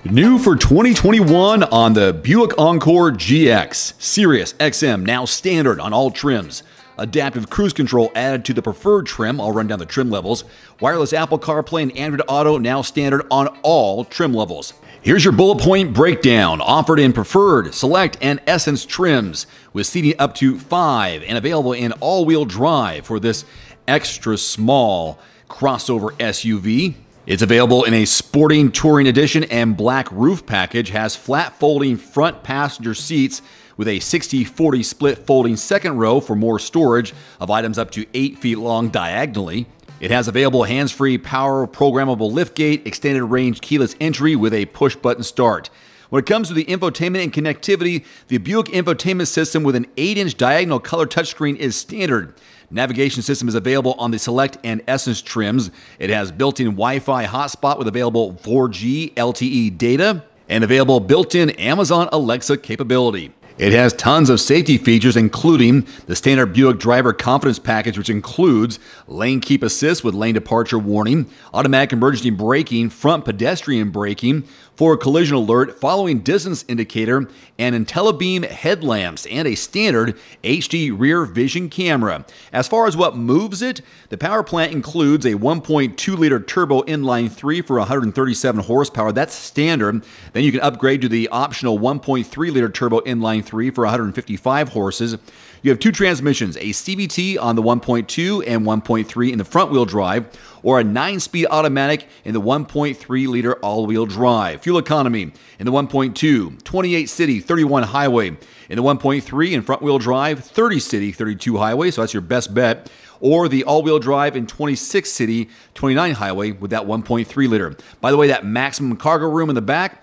New for 2021 on the Buick Encore GX. Sirius XM now standard on all trims. Adaptive cruise control added to the preferred trim. I'll run down the trim levels. Wireless Apple CarPlay and Android Auto now standard on all trim levels. Here's your bullet point breakdown. Offered in preferred, select, and essence trims with seating up to 5 and available in all-wheel drive for this extra small crossover SUV. It's available in a sporting touring edition and black roof package. Has flat folding front passenger seats with a 60-40 split folding second row for more storage of items up to 8 feet long diagonally. It has available hands-free power programmable liftgate, extended range keyless entry with a push button start. When it comes to the infotainment and connectivity, the Buick infotainment system with an 8-inch diagonal color touchscreen is standard. Navigation system is available on the Select and Essence trims. It has built-in Wi-Fi hotspot with available 4G LTE data and available built-in Amazon Alexa capability. It has tons of safety features, including the standard Buick Driver Confidence Package, which includes lane keep assist with lane departure warning, automatic emergency braking, front pedestrian braking, forward collision alert, following distance indicator, and IntelliBeam headlamps, and a standard HD rear vision camera. As far as what moves it, the power plant includes a 1.2-liter turbo inline-3 for 137 horsepower. That's standard. Then you can upgrade to the optional 1.3-liter turbo inline-3 for 155 horses. You have two transmissions, a CVT on the 1.2 and 1.3 in the front-wheel drive, or a 9-speed automatic in the 1.3-liter all-wheel drive. Fuel economy in the 1.2, 28 city, 31 highway. In the 1.3 in front-wheel drive, 30 city, 32 highway, so that's your best bet. Or the all-wheel drive in 26 city, 29 highway with that 1.3-liter. By the way, that maximum cargo room in the back,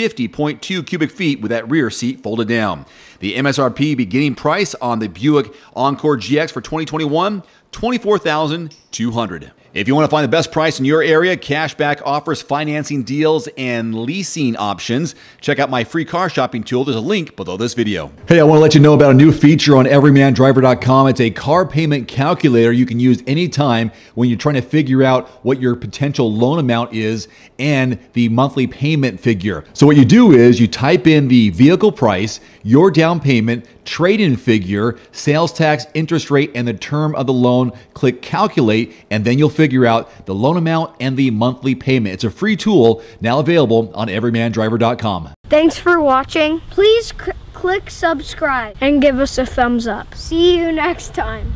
50.2 cubic feet with that rear seat folded down. The MSRP beginning price on the Buick Encore GX for 2021, $24,200. If you want to find the best price in your area, cashback offers, financing deals, and leasing options, check out my free car shopping tool. There's a link below this video. Hey, I want to let you know about a new feature on EverymanDriver.com. It's a car payment calculator you can use anytime when you're trying to figure out what your potential loan amount is and the monthly payment figure. So what you do is you type in the vehicle price, your down payment, trade-in figure, sales tax, interest rate, and the term of the loan. Click calculate, and then you'll figure out the loan amount and the monthly payment. It's a free tool now available on EverymanDriver.com. Thanks for watching. Please click subscribe and give us a thumbs up. See you next time.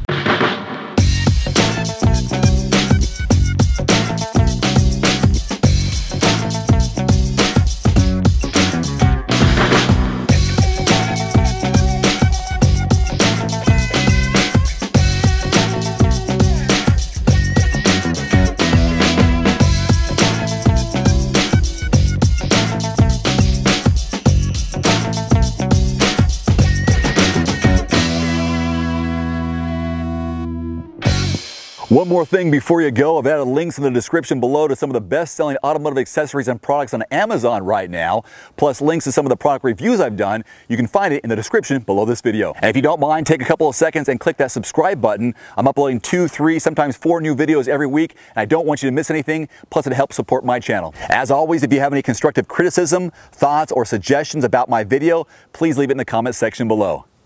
One more thing before you go, I've added links in the description below to some of the best-selling automotive accessories and products on Amazon right now, plus links to some of the product reviews I've done. You can find it in the description below this video. And if you don't mind, take a couple of seconds and click that subscribe button. I'm uploading 2, 3, sometimes 4 new videos every week, and I don't want you to miss anything, plus it helps support my channel. As always, if you have any constructive criticism, thoughts, or suggestions about my video, please leave it in the comment section below.